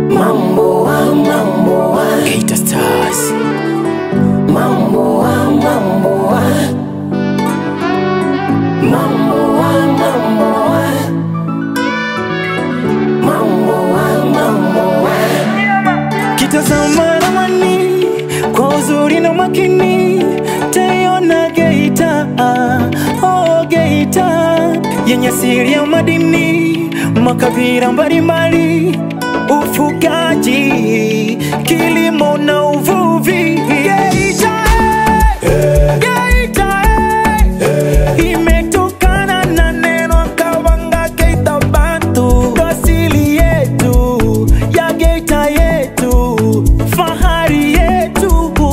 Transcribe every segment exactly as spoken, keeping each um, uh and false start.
Mambo wa mambo wa Geita Stars. Mambo wa mambo wa Mambo wa mambo wa Mambo wa mambo wa Kitazama ramani kwa uzuri na makini, taiona Geita, oh Geita, yenye siri ya madini, makabila mbalimbali, ufugaji, kilimo na uvuvi. Geita, hey, Geita, hey, imetokana na neno Kawanga Geita Bantu, asili yetu ya Geita yetu, fahari yetu.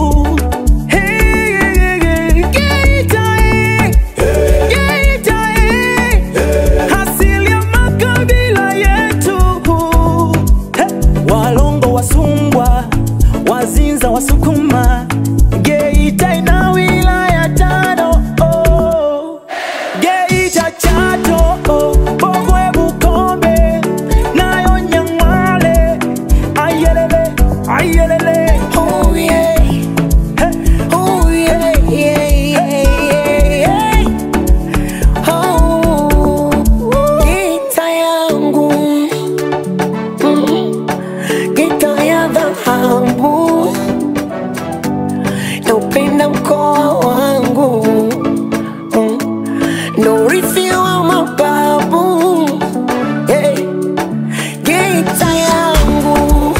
Hey, Geita, hey, Geita, hey, asili ya makabila yetu. Hey, Walongo, Wasungwa, Wazinza, Wasukuma, Geita ina wilaya tano, oh. Geita, Chato, oh, Bogwe, Bukombe, nayo Nyang'hwale, ayelele, ayelele, Oh yeah, hey. oh yeah, yeah, yeah, yeah. Oh, Geita yangu, mm, Geita ya dhahabu, naupenda mkoa wangu, mm, ndo urithi wa mababu. Hey, Geita yangu,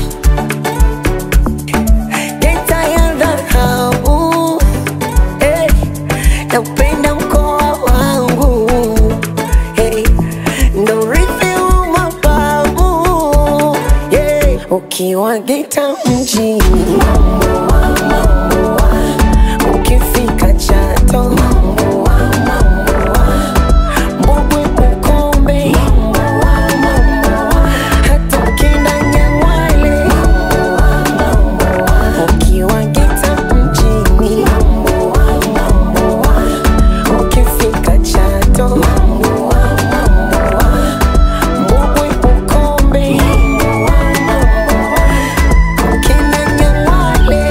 Geita ya dhahabu, hey, naupenda mkoa wangu, hey, ndo urithi wa mababu, yeah. Ukiwa Geita mjini, mambo wa mambo wa, ukifika Chato, mambo wa mambo wa, Mbogwe, Bukombe, mambo wa mambo wa, hata ukienda Nyang'hwale, mambo wa mambo wa, ukiwa Geita mjini, mambo wa mambo wa, ukifika Chato, mambo wa mambo wa, Mbogwe, Bukombe, mambo wa mambo wa, ukienda Nyang'hwale,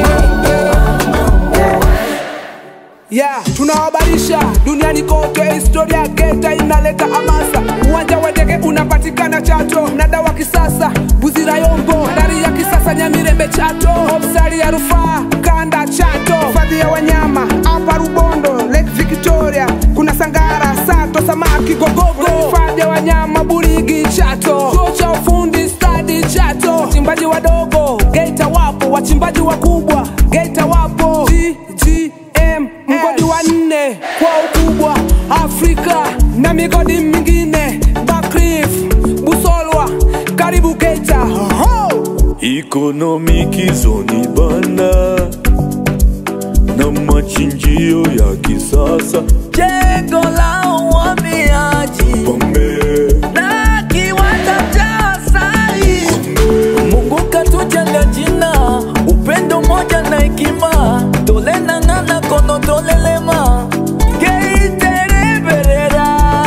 Yeah, tunawabarisha duniani kote, historia ya Geita inaleta hamasa. Uwanja wa ndege unapatikana Chato, mnada wa kisasa Buzira Yombo, dari ya kisasa Nyamirembe Chato, hospitali ya rufaa Kanda Chato, hifadhi ya wanyama hapa Rubondo, Lake Victoria, kuna Sangara, Sato, Samaki, Gogogo, hifadhi ya wanyama Burigi Chato, chuo cha ufundi stadi Chato, wachimbaji wadogo Geita wapo, wachimbaji wakubwa Geita wapo, G G M mgodi wa nne kwa ukubwa Afrika na migodi mingine, Bakrif, Busolwa, karibu Geita. Ho! Economic zone bana na machinjio ya kisasa, Jengo la uhamiaji, Bombe na kiwanda cha asali. Mungu katujalia jina, upendo moja na hekima, tolena nana kono tolelema. Geita reberera,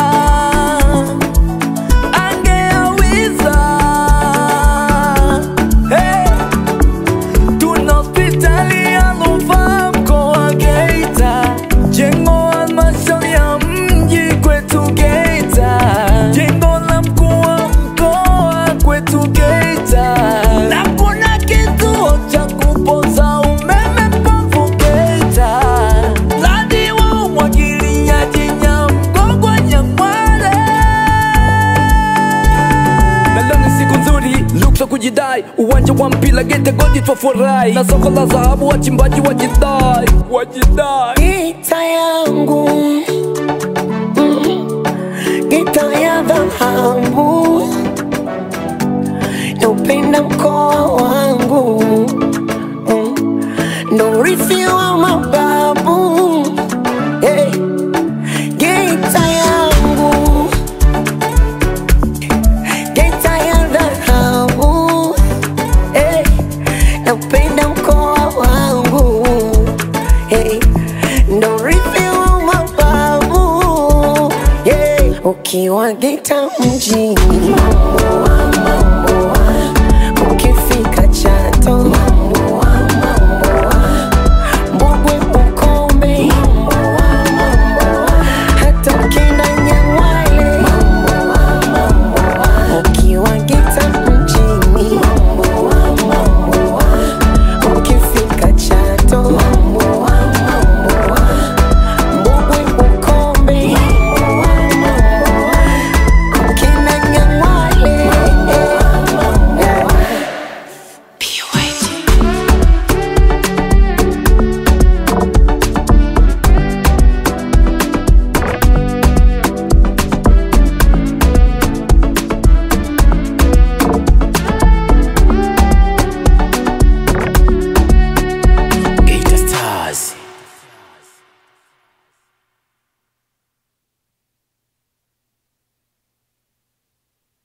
angeawiza. Hey, tuna hospitali ya rufaa mkoa wa Geita, jengo halmashauri ya mji kwetu Geita, jengo la mkuu wa mkoa kwetu Geita, na kuna kituo cha kupoza umeme Mkoa Geita, mradi wa umwagiliaji Nyamgogwa, Nyang'hwale. Na leo ni siku nzuri, luksa kujidai, uwanja wa mpira Geita godi twafurahi, na soko la dhahabu wachimbaji wajidai, wajidai. Geita yangu, mm, Geita ya dhahabu, naupenda mkoa wangu.